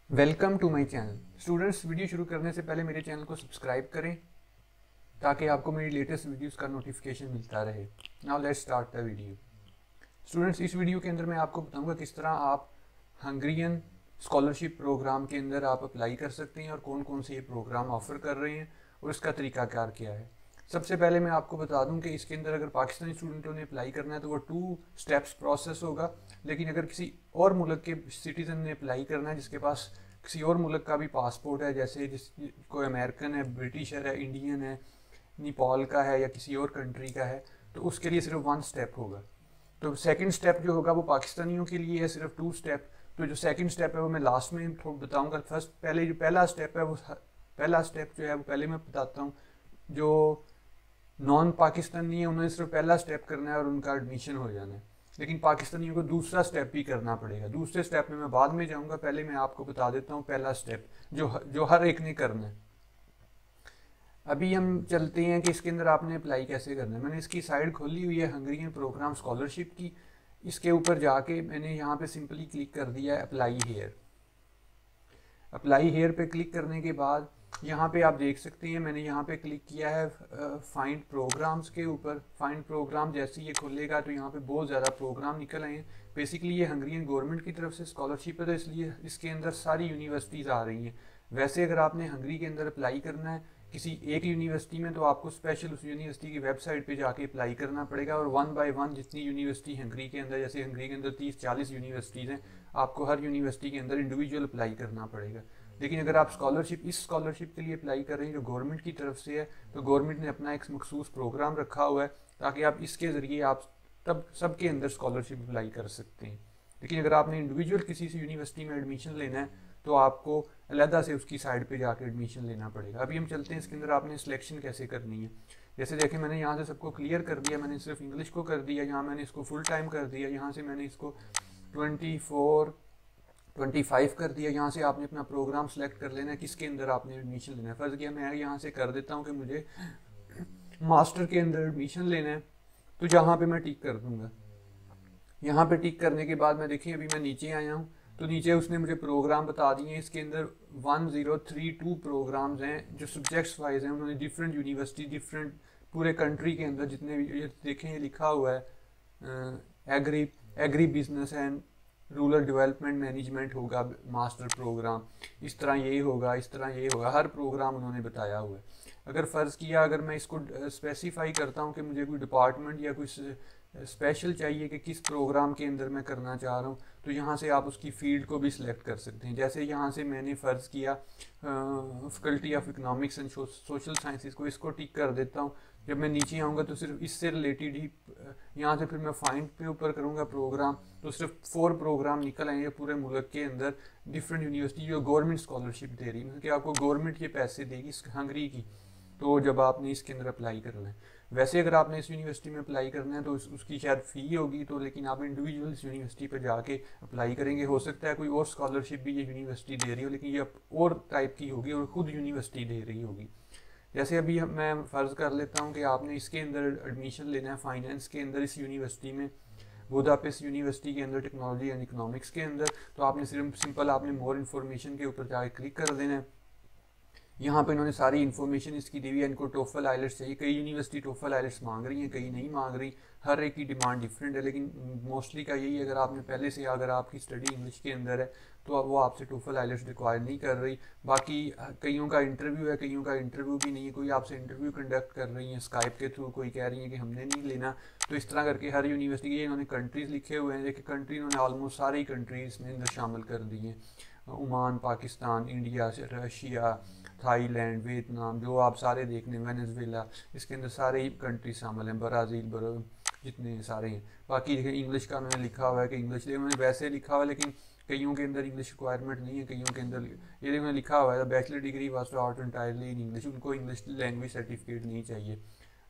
Welcome to my channel. Students, video शुरू करने से पहले मेरे चैनल को सब्सक्राइब करें ताकि आपको मेरी लेटेस्ट वीडियोस का नोटिफिकेशन मिलता रहे। Now let's start the video. Students, इस वीडियो के अंदर मैं आपको बताऊंगा किस तरह आप हंगरियन स्कॉलरशिप प्रोग्राम के अंदर आप अप्लाई कर सकते हैं और कौन कौन से ये प्रोग्राम ऑफर कर रहे हैं और इसका तरीकाकार क्या है। सबसे पहले मैं आपको बता दूं कि इसके अंदर अगर पाकिस्तानी स्टूडेंटों ने अप्लाई करना है तो वो 2 स्टेप्स प्रोसेस होगा। लेकिन अगर किसी और मुल्क के सिटीज़न ने अप्लाई करना है जिसके पास किसी और मुल्क का भी पासपोर्ट है, जैसे कोई अमेरिकन है, ब्रिटिश है, इंडियन है, नेपाल का है या किसी और कंट्री का है, तो उसके लिए सिर्फ 1 स्टेप होगा। तो सेकंड स्टेप जो होगा वो पाकिस्तानियों के लिए है, सिर्फ 2 स्टेप। तो जो सेकंड स्टेप है वो मैं लास्ट में बताऊंगा। फर्स्ट पहले जो पहला स्टेप है वो पहला स्टेप जो है वो पहले मैं बताता हूँ। जो नॉन पाकिस्तानी है उन्होंने सिर्फ पहला स्टेप करना है और उनका एडमिशन हो जाना है। लेकिन पाकिस्तानियों को दूसरा स्टेप भी करना पड़ेगा। दूसरे स्टेप में मैं बाद में जाऊंगा, पहले मैं आपको बता देता हूँ पहला स्टेप जो हर एक ने करना है। अभी हम चलते हैं कि इसके अंदर आपने अप्लाई कैसे करना है। मैंने इसकी साइड खोली हुई है हंगरियन प्रोग्राम स्कॉलरशिप की। इसके ऊपर जाके मैंने यहाँ पे सिंपली क्लिक कर दिया है अप्लाई हेयर। अप्लाई हेयर पे क्लिक करने के बाद यहाँ पे आप देख सकते हैं मैंने यहाँ पे क्लिक किया है फाइंड प्रोग्राम्स के ऊपर। फाइंड प्रोग्राम जैसे ये खुलेगा तो यहाँ पे बहुत ज़्यादा प्रोग्राम निकल आए हैं। बेसिकली ये हंगरियन गवर्नमेंट की तरफ से स्कॉलरशिप है, तो इसलिए इसके अंदर सारी यूनिवर्सिटीज़ आ रही हैं। वैसे अगर आपने हंगरी के अंदर अप्लाई करना है किसी एक यूनिवर्सिटी में तो आपको स्पेशल उस यूनिवर्सिटी की वेबसाइट पे जाके अप्लाई करना पड़ेगा और 1 बाय 1 जितनी यूनिवर्सिटी हंगरी के अंदर, जैसे हंगरी के अंदर 30-40 यूनिवर्सिटीज़ हैं, आपको हर यूनिवर्सिटी के अंदर इंडिविजुअल अप्लाई करना पड़ेगा। लेकिन अगर आप इस स्कॉलरशिप के लिए अप्लाई कर रहे हैं जो गवर्नमेंट की तरफ से है, तो गवर्नमेंट ने अपना एक मखसूस प्रोग्राम रखा हुआ है ताकि आप इसके ज़रिए आप तब सबके अंदर स्कॉलरशिप अप्लाई कर सकते हैं। लेकिन अगर आपने इंडिविजुअल किसी से यूनिवर्सिटी में एडमिशन लेना है तो आपको अलहदा से उसकी साइड पे जाकर एडमिशन लेना पड़ेगा। अभी हम चलते हैं इसके अंदर आपने सिलेक्शन कैसे करनी है। जैसे देखें मैंने यहाँ से सबको क्लियर कर दिया, मैंने सिर्फ इंग्लिश को कर दिया, यहाँ मैंने इसको फुल टाइम कर दिया, यहाँ से मैंने इसको 25 कर दिया। यहाँ से आपने अपना प्रोग्राम सेलेक्ट कर लेना है किसके अंदर आपने एडमिशन लेना है। फर्ज किया मैं यहाँ से कर देता हूँ कि मुझे मास्टर के अंदर एडमिशन लेना है, तो जहाँ पे मैं टिक कर दूंगा। यहाँ पे टिक करने के बाद मैं देखिए अभी मैं नीचे आया हूँ तो नीचे उसने मुझे प्रोग्राम बता दिए हैं। इसके अंदर 1032 प्रोग्राम्स हैं जो सब्जेक्ट्स वाइज हैं। उन्होंने डिफरेंट यूनिवर्सिटी, डिफरेंट पूरे कंट्री के अंदर जितने भी ये देखें, ये लिखा हुआ है agri business and rural development management होगा मास्टर प्रोग्राम, इस तरह ये होगा, इस तरह ये होगा, हर प्रोग्राम उन्होंने बताया हुआ है। अगर फ़र्ज़ किया अगर मैं इसको स्पेसिफाई करता हूँ कि मुझे कोई डिपार्टमेंट या कोई स्पेशल चाहिए कि किस प्रोग्राम के अंदर मैं करना चाह रहा हूँ, तो यहाँ से आप उसकी फील्ड को भी सिलेक्ट कर सकते हैं। जैसे यहाँ से मैंने फ़र्ज़ किया faculty of economics and social sciences को, इसको टिक कर देता हूँ। जब मैं नीचे आऊँगा तो सिर्फ इससे रिलेटेड ही यहाँ से फिर मैं फाइंड पे ऊपर करूँगा प्रोग्राम, तो सिर्फ 4 प्रोग्राम निकल आएंगे पूरे मुल्क के अंदर। डिफरेंट यूनिवर्सिटी जो गवर्नमेंट स्कॉलरशिप दे रही है, मतलब कि आपको गवर्नमेंट ये पैसे देगी हंगरी की, तो जब आपने इसके अंदर अप्लाई करना है। वैसे अगर आपने इस यूनिवर्सिटी में अप्लाई करना है तो उसकी शायद फ़ी होगी, तो लेकिन आप इंडिविजुअल इस यूनिवर्सिटी पर जाके अप्लाई करेंगे। हो सकता है कोई और स्कॉलरशिप भी ये यूनिवर्सिटी दे रही हो, लेकिन ये और टाइप की होगी और ख़ुद यूनिवर्सिटी दे रही होगी। जैसे अभी मैं फ़र्ज़ कर लेता हूँ कि आपने इसके अंदर एडमिशन लेना है फाइनेंस के अंदर इस यूनिवर्सिटी में, बुदापेस्ट यूनिवर्सिटी के अंदर टेक्नोलॉजी एंड इकोनॉमिक्स के अंदर, तो आपने सिंपल आपने मोर इन्फॉर्मेशन के ऊपर जाकर क्लिक कर देना है। यहाँ पे इन्होंने सारी इन्फॉर्मेशन इसकी दी हुई है। इनको टोफल आइलेट्स चाहिए, कई यूनिवर्सिटी टोफल आइलेट्स मांग रही हैं, कई नहीं मांग रही, हर एक की डिमांड डिफरेंट है। लेकिन मोस्टली का यही है अगर आपने पहले से अगर आपकी स्टडी इंग्लिश के अंदर है तो वो आपसे टोफल आइलेट्स रिक्वायर नहीं कर रही। बाकी कईयों का इंटरव्यू है, कईयों का इंटरव्यू भी नहीं है। कोई आपसे इंटरव्यू कंडक्ट कर रही है स्काइप के थ्रू, कोई कह रही है कि हमने नहीं लेना। तो इस तरह करके हर यूनिवर्सिटी के इन्होंने कंट्रीज़ लिखे हुए हैं। देखिए कंट्री इन्होंने ऑलमोस्ट सारी कंट्रीज़ में अंदर शामिल कर दी हैं। Oman, Pakistan, India, Russia, Thailand, Vietnam, जो आप सारे देखने, वेनेजुएला, इसके अंदर सारे ही कंट्री शामिल हैं, ब्राज़ील, जितने सारे हैं। बाकी देखिए इंग्लिश का उन्होंने लिखा हुआ है कि इंग्लिश उन्होंने वैसे लिखा हुआ है, लेकिन कईयों के अंदर इंग्लिश रिक्वायरमेंट नहीं है, कईयों के अंदर ये उन्होंने लिखा हुआ है bachelor degree was taught entirely in English, उनको इंग्लिश लैंग्वेज सर्टिफिकेट नहीं चाहिए।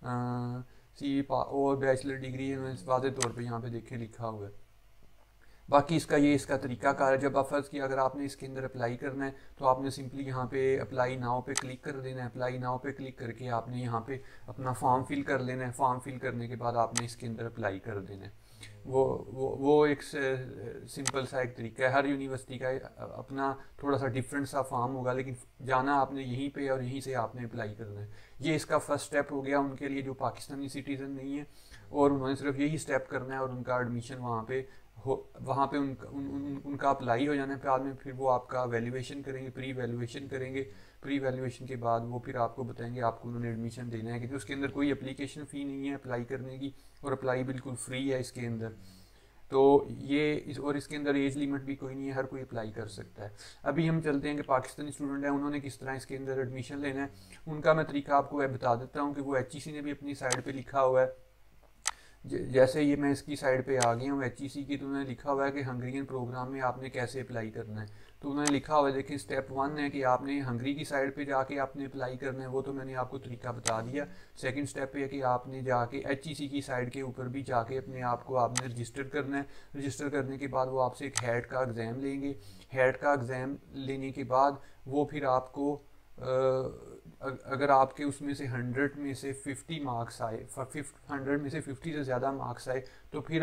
और बैचलर डिग्री वाज़े तौर पर यहाँ पे देखें लिखा हुआ है। बाकी इसका तरीकाकार है। जब आप फ़र्ज़ किया अगर आपने इसके अंदर अप्लाई करना है तो आपने सिंपली यहाँ पे अप्लाई नाउ पे क्लिक कर देना है। अप्लाई नाउ पे क्लिक करके आपने यहाँ पे अपना फॉर्म फिल कर लेना है। फॉर्म फिल करने के बाद आपने इसके अंदर अप्लाई कर देना है। वो एक सिंपल सा एक तरीका है। हर यूनिवर्सिटी का अपना थोड़ा सा डिफरेंट सा फॉर्म होगा, लेकिन जाना आपने यहीं पे और यहीं से आपने अप्लाई करना है। ये इसका फर्स्ट स्टेप हो गया उनके लिए जो पाकिस्तानी सिटीज़न नहीं है, और उन्होंने सिर्फ यही स्टेप करना है और उनका एडमिशन वहाँ पे उनका अप्लाई हो जाने के बाद में फिर वो आपका वैल्यूएशन करेंगे, प्री वैल्यूएशन करेंगे। प्री वैल्यूएशन के बाद वो फिर आपको बताएंगे आपको उन्होंने एडमिशन देना है कि उसके अंदर कोई एप्लीकेशन फ़ी नहीं है अप्लाई करने की, और अप्लाई बिल्कुल फ्री है इसके अंदर। तो और इसके अंदर एज लिमिट भी कोई नहीं है, हर कोई अप्लाई कर सकता है। अभी हम चलते हैं कि पाकिस्तानी स्टूडेंट हैं उन्होंने किस तरह इसके अंदर एडमिशन लेना है। उनका मैं तरीका आपको बता देता हूँ कि वो HEC ने भी अपनी साइड पे लिखा हुआ है। जैसे ये मैं इसकी साइड पे आ गया हूँ HEC की, तो उन्होंने लिखा हुआ है कि हंगरियन प्रोग्राम में आपने कैसे अप्लाई करना है। तो उन्होंने लिखा हुआ है, देखिए स्टेप 1 है कि आपने हंगरी की साइड पे जाके आपने अप्लाई करना है, वो तो मैंने आपको तरीका बता दिया। सेकंड स्टेप है कि आपने जाके HEC की साइड के ऊपर भी जाके अपने आप को आपने रजिस्टर करना है। रजिस्टर करने के बाद वो आपसे एक हैट का एग्ज़ाम लेंगे। हैट का एग्ज़ाम लेने के बाद वो फिर आपको अगर आपके उसमें से 100 में से 50 मार्क्स आए, 100 में से 50 से ज़्यादा मार्क्स आए, तो फिर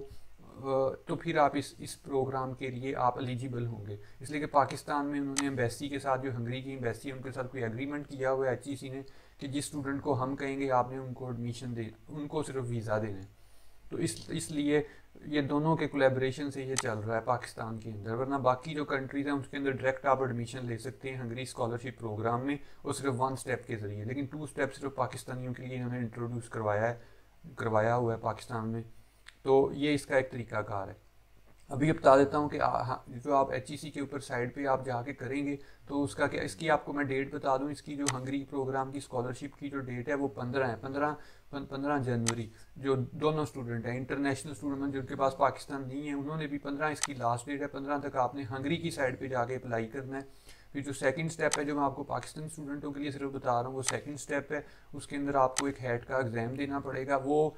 आप इस प्रोग्राम के लिए आप एलिजिबल होंगे। इसलिए कि पाकिस्तान में उन्होंने एम्बेसी के साथ, जो हंगरी की एम्बेसी है उनके साथ कोई एग्रीमेंट किया हुआ है HEC ने कि जिस स्टूडेंट को हम कहेंगे आपने उनको एडमिशन उनको सिर्फ वीज़ा देना है। तो इसलिए ये दोनों के कोलैबोरेशन से ये चल रहा है पाकिस्तान के अंदर, वरना बाकी जो कंट्रीज़ हैं उसके अंदर डायरेक्ट आप एडमिशन ले सकते हैं हंगरी स्कॉलरशिप प्रोग्राम में, और सिर्फ 1 स्टेप के ज़रिए। लेकिन 2 स्टेप सिर्फ पाकिस्तानियों के लिए इन्होंने इंट्रोड्यूस करवाया हुआ है पाकिस्तान में। तो ये इसका एक तरीकाकार है। अभी बता देता हूँ कि जो आप HEC के ऊपर साइड पे आप जाके करेंगे तो उसका क्या, इसकी आपको मैं डेट बता दूँ। इसकी जो हंगरी प्रोग्राम की स्कॉलरशिप की जो डेट है वो 15 है, 15 जनवरी। जो दोनों स्टूडेंट हैं, इंटरनेशनल स्टूडेंट जिनके पास पाकिस्तान नहीं है, उन्होंने भी 15 इसकी लास्ट डेट है। 15 तक आपने हंगरी की साइड पे जाके अप्लाई करना है। फिर जो सेकंड स्टेप है, जो मैं आपको पाकिस्तानी स्टूडेंटों के लिए सिर्फ बता रहा हूँ, वो सेकंड स्टेप है। उसके अंदर आपको एक हैट का एग्ज़ाम देना पड़ेगा।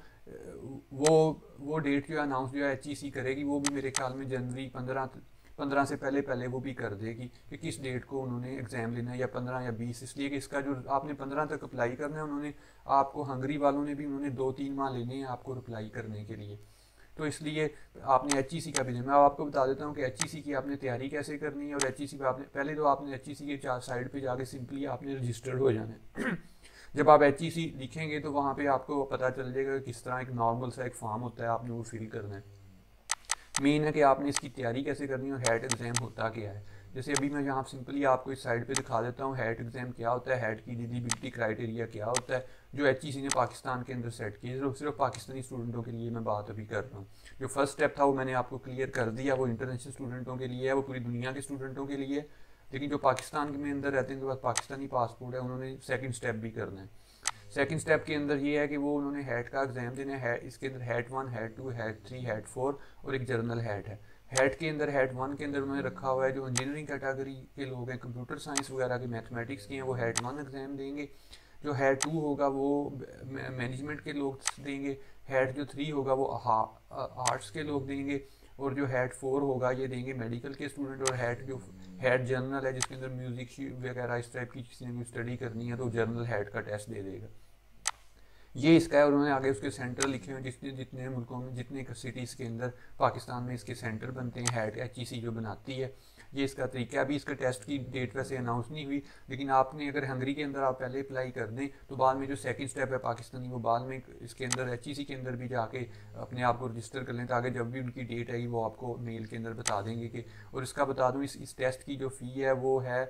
वो डेट जो है अनाउंस जो है HEC करेगी, वो भी मेरे ख्याल में जनवरी 15 से पहले वो भी कर देगी कि किस डेट को उन्होंने एग्ज़ाम लेना है, या 15 या 20। इसलिए कि इसका जो आपने 15 तक अप्लाई करना है, उन्होंने आपको हंगरी वालों ने भी उन्होंने 2-3 माह लेने हैं आपको अप्लाई करने के लिए। तो इसलिए आपने HEC का भी, मैं आपको बता देता हूँ कि HEC की आपने तैयारी कैसे करनी है। और HEC पे आपने पहले तो आपने HEC के 4 साइड पे जाके सिंपली आपने रजिस्टर्ड हो जाना है। जब आप HEC लिखेंगे तो वहाँ पे आपको पता चल जाएगा किस तरह एक नॉर्मल सा एक फॉर्म होता है, आपने वो फिल करना है। मेन है कि आपने इसकी तैयारी कैसे करनी है और हैट एग्ज़ाम होता क्या है। जैसे अभी मैं यहाँ सिंपली आपको इस साइड पे दिखा देता हूँ हैट एग्ज़ाम क्या होता है, हैट की एलिजिबिलिटी क्राइटेरिया क्या होता है, जो HEC ने पाकिस्तान के अंदर सेट की है। सिर्फ पाकिस्तानी स्टूडेंटों के लिए मैं बात अभी कर रहा हूँ। जो फर्स्ट स्टेप था वो मैंने आपको क्लियर कर दिया, वो इंटरनेशनल स्टूडेंटों के लिए है, वो पूरी दुनिया के स्टूडेंटों के लिए। लेकिन जो पाकिस्तान में अंदर रहते हैं, उनके पास पाकिस्तानी पासपोर्ट है, उन्होंने सेकंड स्टेप भी करना है। सेकंड स्टेप के अंदर ये है कि वो उन्होंने हैट का एग्ज़ाम देना है। इसके अंदर हैट 1, हैट 2, हैट 3, हैट 4 और एक जर्नल हैट है। हैट के अंदर हैट 1 के अंदर उन्होंने रखा हुआ है जो इंजीनियरिंग कैटेगरी के लोग हैं, कंप्यूटर साइंस वगैरह के, मैथमेटिक्स के हैं, वो हैट 1 एग्ज़ाम देंगे। जो हैट 2 होगा वो मैनेजमेंट के लोग देंगे। हैट जो 3 होगा वो आर्ट्स के लोग देंगे। और जो हैट 4 होगा ये देंगे मेडिकल के स्टूडेंट। और हैट जर्नल है जिसके अंदर म्यूज़िक वगैरह इस टाइप की किसी ने स्टडी करनी है तो जर्नल हैट का टेस्ट दे देगा। ये इसका है। और उन्होंने आगे उसके सेंटर लिखे हुए हैं, जितने मुल्कों में, जितने सिटीज़ के अंदर पाकिस्तान में इसके सेंटर बनते हैं, हैट HEC जो बनाती है। ये इसका तरीका है। अभी इसका टेस्ट की डेट वैसे अनाउंस नहीं हुई, लेकिन आपने अगर हंगरी के अंदर आप पहले अप्लाई कर दें तो बाद में जो सेकंड स्टेप है पाकिस्तानी, वो बाद में इसके अंदर HEC के अंदर भी जाके अपने आप को रजिस्टर कर लें, ताकि जब भी उनकी डेट आई वो आपको मेल के अंदर बता देंगे कि। और इसका बता दूँ, इस टेस्ट की जो फ़ी है वो है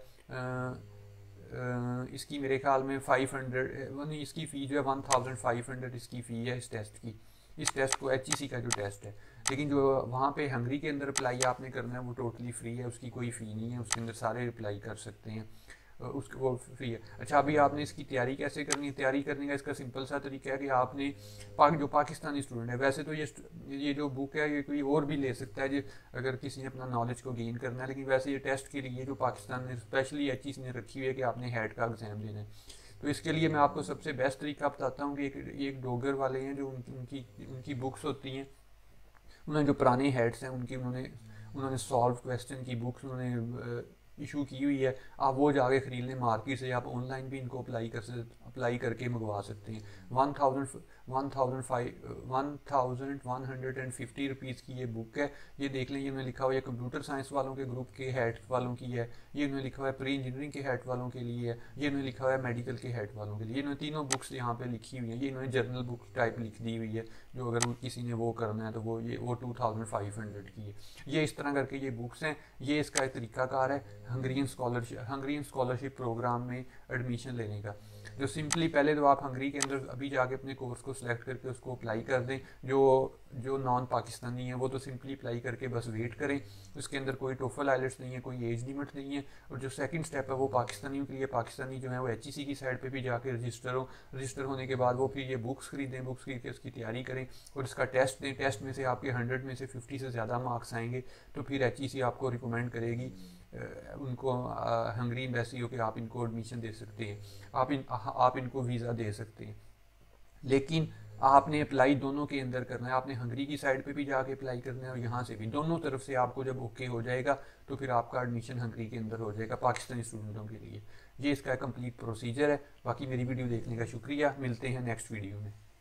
इसकी मेरे ख्याल में 500, इसकी फ़ी जो है 1500 इसकी फ़ी है इस टेस्ट की। इस टेस्ट को HEC का जो टेस्ट है। लेकिन जो वहाँ पे हंगरी के अंदर अप्लाई आपने करना है वो टोटली फ्री है, उसकी कोई फ़ी नहीं है, उसके अंदर सारे अप्लाई कर सकते हैं, उसके वो फ्री है। अच्छा, अभी आपने इसकी तैयारी कैसे करनी है। तैयारी करने का इसका सिंपल सा तरीका है कि आपने जो पाकिस्तानी स्टूडेंट है, वैसे तो ये जो बुक है ये कोई और भी ले सकता है जो अगर किसी ने अपना नॉलेज को गेन करना है, लेकिन वैसे ये टेस्ट के लिए जो पाकिस्तान ने स्पेशली HEC ने रखी हुई है कि आपने हैट का एग्ज़ाम देना है। तो इसके लिए मैं आपको सबसे बेस्ट तरीका बताता हूँ कि एक डोगर वाले हैं जो उनकी बुक्स होती हैं। उन्होंने जो पुराने हेड्स हैं उन्होंने सॉल्व क्वेश्चन की बुक्स उन्होंने इशू की हुई है, आप वो जाके ख़रीद लें मार्केट से, आप ऑनलाइन भी इनको अप्लाई करके मंगवा सकते हैं। 1150 की ये बुक है। ये देख लें, ये उन्होंने लिखा हुआ है कंप्यूटर साइंस वालों के ग्रुप के हेड वालों की है, ये उन्होंने लिखा हुआ है प्री इंजीनियरिंग के हेड वालों के लिए है, ये उन्होंने लिखा हुआ है मेडिकल के हेड वालों के लिए। इन्होंने तीनों बुक्स यहाँ पे लिखी हुई हैं। ये इन्होंने जर्नल बुक टाइप लिख दी हुई है, जो अगर किसी ने वो करना है तो वो 2500 की है। ये इस तरह करके ये बुक्स हैं। ये इसका एक तरीकाकार है हंगरियन स्कॉलरशिप प्रोग्राम में एडमिशन लेने का। जो सिंपली पहले तो आप हंगरी के अंदर अभी जाके अपने कोर्स को सिलेक्ट करके उसको अप्लाई कर दें। जो नॉन पाकिस्तानी है वो तो सिंपली अप्लाई करके बस वेट करें। उसके अंदर कोई टोफल आइलेट्स नहीं है, कोई एज लिमिट नहीं है। और जो सेकंड स्टेप है वो पाकिस्तानियों के लिए, पाकिस्तानी जो है वो HEC की साइड पे भी जाके रजिस्टर होने के बाद वो फिर ये बुक्स खरीदें, बुक्स खरीद के उसकी तैयारी करें और इसका टेस्ट दें। टेस्ट में से आपके 100 में से 50 से ज़्यादा मार्क्स आएंगे तो फिर HEC आपको रिकमेंड करेगी उनको हंगरी एम्बेसी हो कि आप इनको एडमिशन दे सकते हैं, आप इनको वीज़ा दे सकते हैं। लेकिन आपने अप्लाई दोनों के अंदर करना है। आपने हंगरी की साइड पे भी जाके अप्लाई करना है और यहाँ से भी, दोनों तरफ से आपको जब ओके हो जाएगा तो फिर आपका एडमिशन हंगरी के अंदर हो जाएगा पाकिस्तानी स्टूडेंटों के लिए। ये इसका कंप्लीट प्रोसीजर है। बाकी मेरी वीडियो देखने का शुक्रिया। मिलते हैं नेक्स्ट वीडियो में।